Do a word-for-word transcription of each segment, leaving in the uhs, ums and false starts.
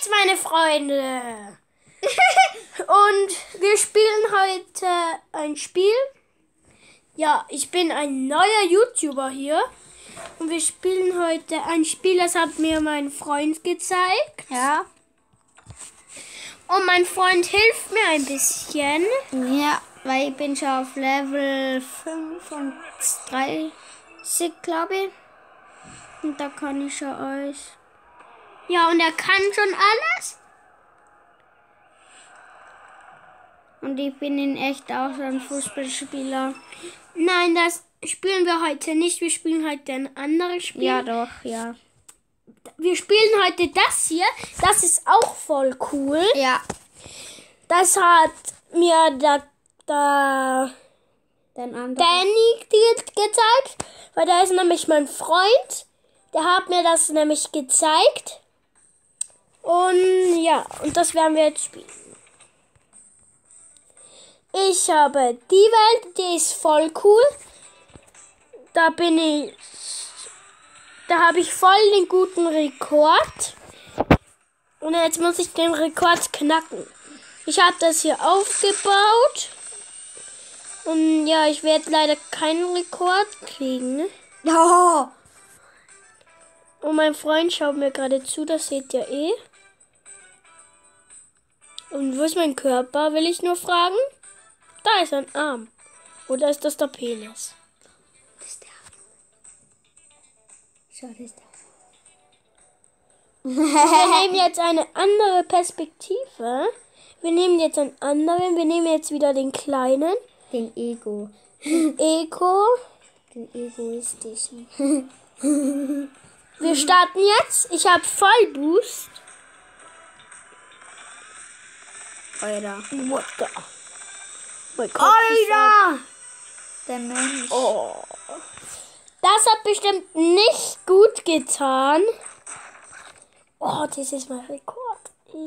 nichts, meine Freunde. Und wir spielen heute ein Spiel. Ja, ich bin ein neuer YouTuber hier. Und wir spielen heute ein Spiel, das hat mir mein Freund gezeigt. Ja. Und mein Freund hilft mir ein bisschen. Ja, weil ich bin schon auf Level fünfunddreißig, glaube ich. Und da kann ich schon alles. Ja, und er kann schon alles. Und ich bin in echt auch so ein Fußballspieler. Nein, das spielen wir heute nicht. Wir spielen heute ein anderes Spiel. Ja, doch, ja. Wir spielen heute das hier. Das ist auch voll cool. Ja. Das hat mir da, da Den anderen. Danny ge gezeigt. Weil der ist nämlich mein Freund. Der hat mir das nämlich gezeigt. Und ja, und das werden wir jetzt spielen. Ich habe die Welt, die ist voll cool. Da bin ich, da habe ich voll den guten Rekord. Und jetzt muss ich den Rekord knacken. Ich habe das hier aufgebaut. Und ja, ich werde leider keinen Rekord kriegen. Ne? Ja. Und mein Freund schaut mir gerade zu, das seht ihr eh. Und wo ist mein Körper, will ich nur fragen? Da ist ein Arm. Oder ist das der Penis? Das ist der. Schau, das ist der. Wir nehmen jetzt eine andere Perspektive. Wir nehmen jetzt einen anderen. Wir nehmen jetzt wieder den kleinen. Den Ego. Ego. Den egoistischen. Wir starten jetzt. Ich habe Vollboost. Alter. What the? Mein Kopf Alter! Der Mensch. Oh. Das hat bestimmt nicht gut getan. Oh, das ist mein Rekord.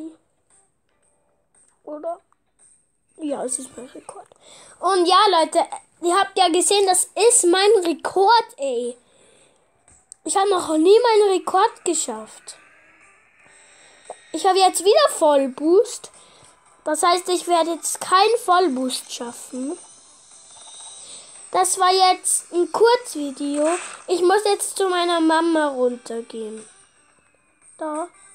Oder? Ja, es ist mein Rekord. Und ja, Leute, ihr habt ja gesehen, das ist mein Rekord, ey. Ich habe noch nie meinen Rekord geschafft. Ich habe jetzt wieder Vollboost. Das heißt, ich werde jetzt keinen Vollboost schaffen. Das war jetzt ein Kurzvideo. Ich muss jetzt zu meiner Mama runtergehen. Da.